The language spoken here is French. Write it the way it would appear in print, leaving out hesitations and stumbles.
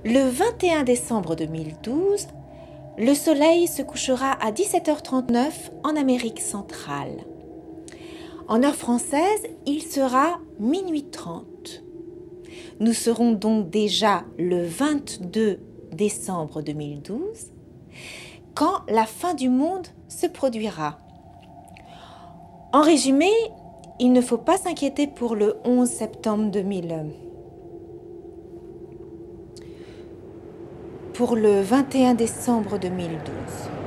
Le 21 décembre 2012, le soleil se couchera à 17h39 en Amérique centrale. En heure française, il sera minuit 30. Nous serons donc déjà le 22 décembre 2012 quand la fin du monde se produira. En résumé, il ne faut pas s'inquiéter pour le 11 septembre 2000. Pour le 21 décembre 2012.